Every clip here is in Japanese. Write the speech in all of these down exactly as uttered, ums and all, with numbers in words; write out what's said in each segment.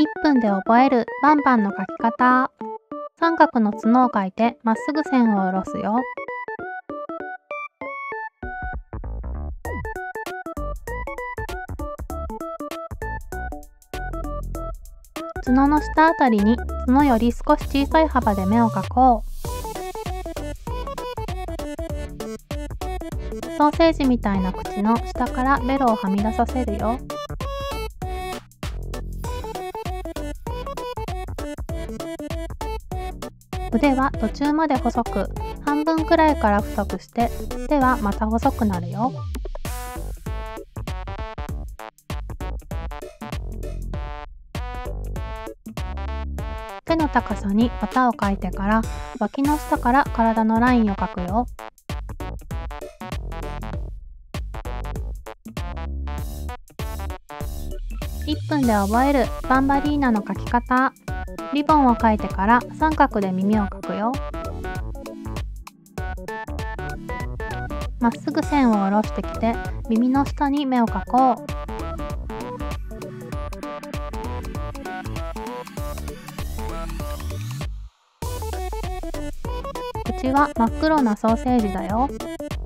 いっぷんで覚えるバンバンの描き方。三角の角を描いてまっすぐ線を下ろすよ。角の下あたりに角より少し小さい幅で目を描こう。ソーセージみたいな口の下からベロをはみ出させるよ。腕は途中まで細く、半分くらいから太くして、手はまた細くなるよ。手の高さに綿を描いてから、脇の下から体のラインを描くよ。いっぷんで覚えるバンバリーナの描き方。リボンを描いてから三角で耳を描くよ。まっすぐ線を下ろしてきて、耳の下に目を描こう。口は真っ黒なソーセージだよ。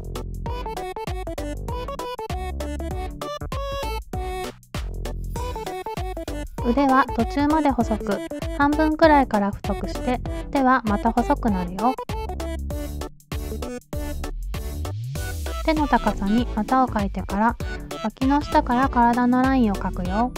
腕は途中まで細く、半分くらいから太くして、手はまた細くなるよ。手の高さに綿を描いてから、脇の下から体のラインを描くよ。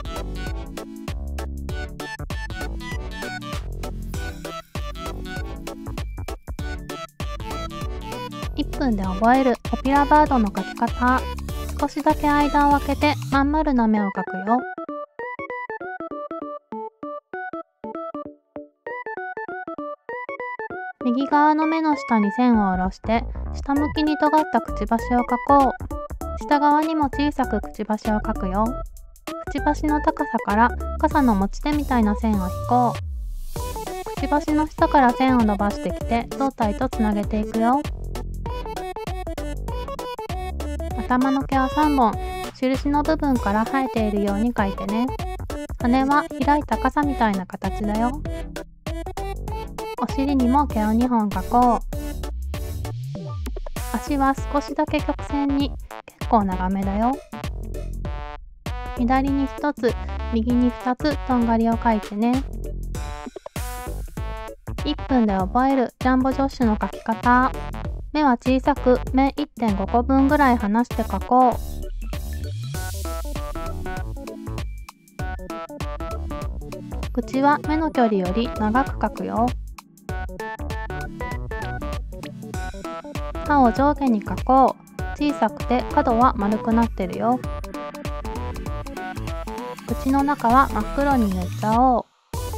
いっぷんで覚えるポピュラバードの描き方。少しだけ間を空けてまん丸な目を描くよ。右側の目の下に線を下ろして、下向きに尖ったくちばしを描こう。下側にも小さくくちばしを描くよ。くちばしの高さから傘の持ち手みたいな線を引こう。くちばしの下から線を伸ばしてきて胴体とつなげていくよ。頭の毛はさんぼん、印の部分から生えているように描いてね。羽は開いた傘みたいな形だよ。お尻にも毛をにほん描こう。足は少しだけ曲線に、結構長めだよ。左にひとつ、右にふたつとんがりを描いてね。いっぷんで覚えるジャンボジョッシュの描き方。目は小さく、目 いってんごこぶんぐらい離して描こう。口は目の距離より長く描くよ。歯を上下に描こう。小さくて角は丸くなってるよ。口の中は真っ黒に塗っちゃおう。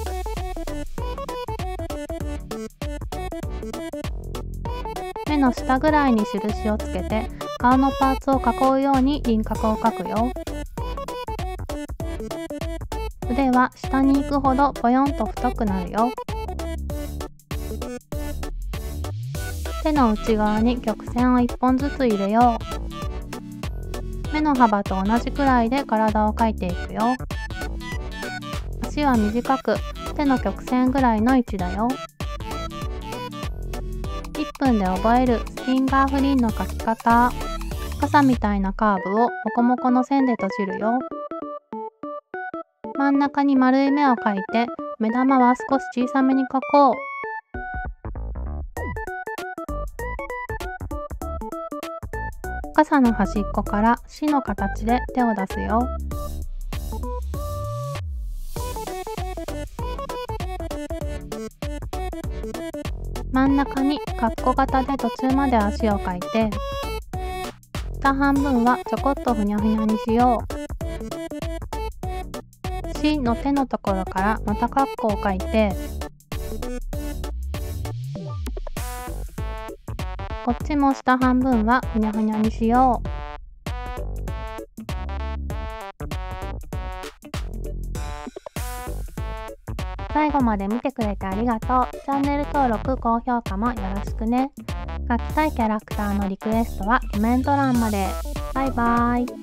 目の下ぐらいに印をつけて、顔のパーツを囲うように輪郭を描くよ。腕は下に行くほどぽよんと太くなるよ。手の内側に曲線をいっぽんずつ入れよう。目の幅と同じくらいで体を描いていくよ。足は短く、手の曲線ぐらいの位置だよ。いっぷんで覚えるスティンガーフリンの描き方。傘みたいなカーブをモコモコの線で閉じるよ。真ん中に丸い目を描いて、目玉は少し小さめに描こう。傘の端っこからしの形で手を出すよ。真ん中にカッコ型で途中まで足を描いて、下半分はちょこっとふにゃふにゃにしよう。しの手のところからまたカッコを描いて、こっちも下半分はふにゃふにゃにしよう。最後まで見てくれてありがとう。チャンネル登録、高評価もよろしくね。描きたいキャラクターのリクエストはコメント欄まで。バイバーイ。